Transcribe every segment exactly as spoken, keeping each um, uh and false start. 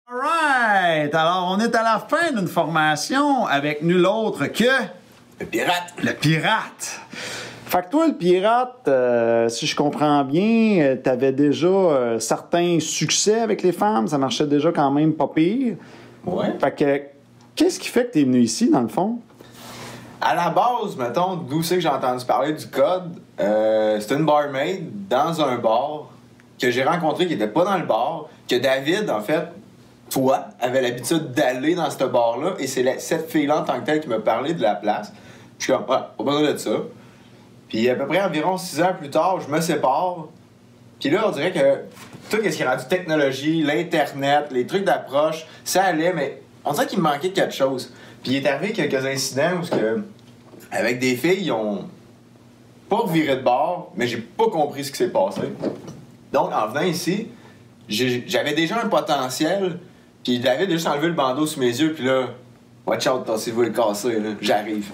Alright! Alors, on est à la fin d'une formation avec nul autre que... Le pirate! Le pirate! Fait que toi, le pirate, euh, si je comprends bien, euh, t'avais déjà euh, certains succès avec les femmes, ça marchait déjà quand même pas pire. Ouais. Fait que, qu'est-ce qui fait que t'es venu ici, dans le fond? À la base, mettons, d'où c'est que j'ai entendu parler du code, euh, c'était une barmaid dans un bar que j'ai rencontré qui était pas dans le bar, que David, en fait, toi, avait l'habitude d'aller dans ce bar-là, et c'est la, cette fille-là en tant que telle qui m'a parlé de la place. Je suis comme, ah, pas besoin de ça. Puis à peu près environ six ans plus tard, je me sépare. Puis là, on dirait que tout ce qui est rendu technologie, l'Internet, les trucs d'approche, ça allait, mais on dirait qu'il me manquait quelque chose. Puis il est arrivé quelques incidents où, que, avec des filles, ils ont pas viré de bord, mais j'ai pas compris ce qui s'est passé. Donc, en venant ici, j'ai, j'avais déjà un potentiel, puis David a juste enlevé le bandeau sous mes yeux, puis là, watch out, tassez-vous le cassé, là, j'arrive.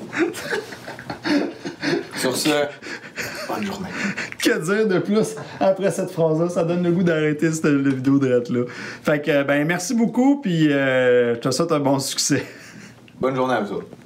Sur ce, bonne journée. Que dire de plus après cette phrase-là? Ça donne le goût d'arrêter cette vidéo de là. Fait que, ben, merci beaucoup, puis euh, je te souhaite un bon succès. Bonne journée à vous autres.